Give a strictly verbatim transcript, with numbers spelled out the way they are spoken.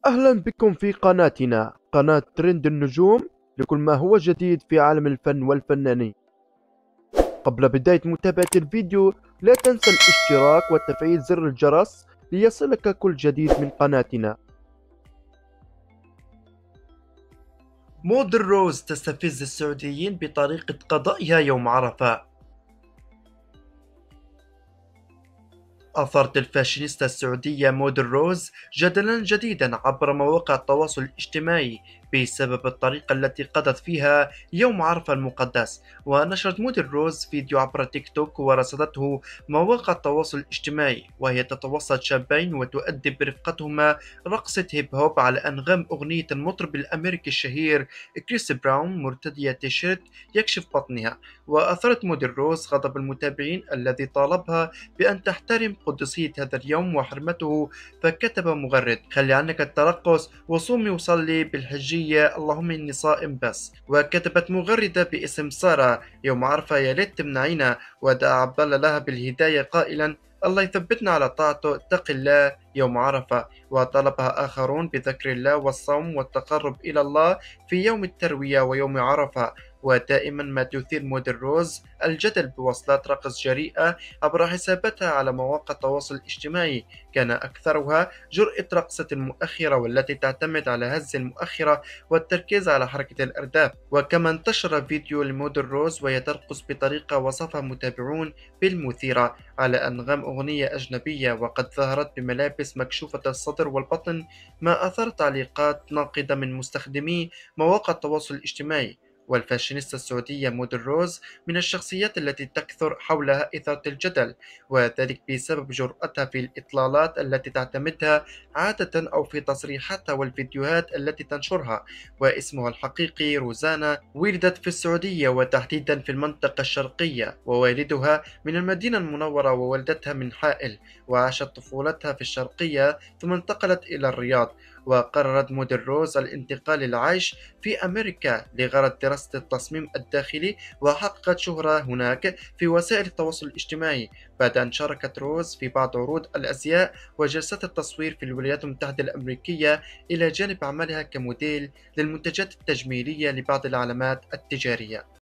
أهلا بكم في قناتنا قناة ترند النجوم لكل ما هو جديد في عالم الفن والفنانين. قبل بداية متابعة الفيديو لا تنسى الاشتراك وتفعيل زر الجرس ليصلك كل جديد من قناتنا. موديل روز تستفز السعوديين بطريقة قضائها يوم عرفة. أثارت الفاشينيستا السعودية موديل روز جدلا جديدا عبر مواقع التواصل الاجتماعي بسبب الطريقة التي قضت فيها يوم عرفة المقدس. ونشرت موديل روز فيديو عبر تيك توك ورصدته مواقع التواصل الاجتماعي وهي تتوسط شابين وتؤدي برفقتهما رقصة هيب هوب على أنغام أغنية المطرب الأمريكي الشهير كريس براون مرتدية تيشيرت يكشف بطنها. وأثارت موديل روز غضب المتابعين الذي طالبها بأن تحترم قدسية هذا اليوم وحرمته، فكتب مغرد: خلي عنك الترقص وصومي وصلي بالحجية اللهم إني صائم بس. وكتبت مغردة باسم سارة: يوم عرفة يا ليت تمنعينا، ودعا عبد الله لها بالهداية قائلا: الله يثبتنا على طاعته، اتق الله يوم عرفة. وطلبها آخرون بذكر الله والصوم والتقرب إلى الله في يوم التروية ويوم عرفة. ودائما ما تثير موديل روز الجدل بوصلات رقص جريئة عبر حساباتها على مواقع التواصل الاجتماعي، كان أكثرها جرأة رقصة المؤخرة والتي تعتمد على هز المؤخرة والتركيز على حركة الأرداف. وكما انتشر فيديو لموديل روز وهي ترقص بطريقة وصفها متابعون بالمثيرة على أنغام أغنية أجنبية، وقد ظهرت بملابس مكشوفة الصدر والبطن، ما أثار تعليقات ناقدة من مستخدمي مواقع التواصل الاجتماعي. والفاشينيستا السعودية موديل روز من الشخصيات التي تكثر حولها إثارة الجدل، وذلك بسبب جرأتها في الإطلالات التي تعتمدها عادة أو في تصريحاتها والفيديوهات التي تنشرها. واسمها الحقيقي روزانا، ولدت في السعودية وتحديدا في المنطقة الشرقية، ووالدها من المدينة المنورة ووالدتها من حائل، وعاشت طفولتها في الشرقية ثم انتقلت إلى الرياض. وقررت موديل روز الانتقال للعيش في أمريكا لغرض دراسة التصميم الداخلي، وحققت شهرة هناك في وسائل التواصل الاجتماعي بعد أن شاركت روز في بعض عروض الأزياء وجلسات التصوير في الولايات المتحدة الأمريكية، إلى جانب عملها كموديل للمنتجات التجميلية لبعض العلامات التجارية.